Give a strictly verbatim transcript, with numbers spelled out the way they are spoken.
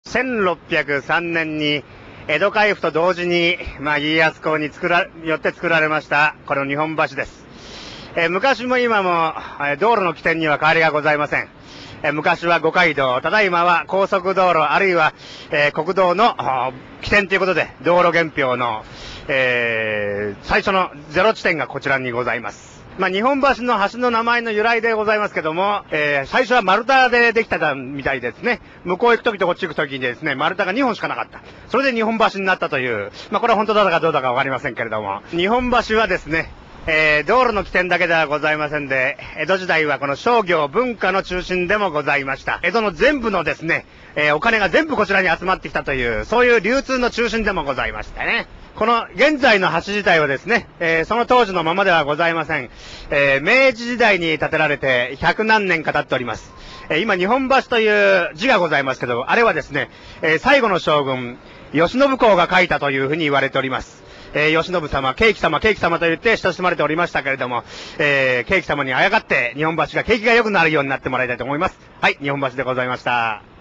せんろっぴゃくさんねんに江戸開府と同時に、まあ、家康公に作らよって作られましたこの日本橋です。えー、昔も今も、えー、道路の起点には変わりがございません。えー、昔は五街道、ただいまは高速道路あるいは、えー、国道の起点ということで道路元標の、えー、最初のゼロ地点がこちらにございます。まあ、日本橋の橋の名前の由来でございますけども、えー、最初は丸太でできたみたいですね。向こう行くときとこっち行くときにですね、丸太がにほんしかなかった。それで日本橋になったという、まあ、これは本当だかどうだかわかりませんけれども、日本橋はですね、えー、道路の起点だけではございませんで、江戸時代はこの商業文化の中心でもございました。江戸の全部のですね、えー、お金が全部こちらに集まってきたという、そういう流通の中心でもございましたね。この現在の橋自体はですね、えー、その当時のままではございません。えー、明治時代に建てられて百何年か経っております。えー、今日本橋という字がございますけど、あれはですね、えー、最後の将軍、慶喜公が書いたというふうに言われております。えー、慶喜様、慶喜様、慶喜様と言って親しまれておりましたけれども、えー、慶喜様にあやかって日本橋が景気が良くなるようになってもらいたいと思います。はい、日本橋でございました。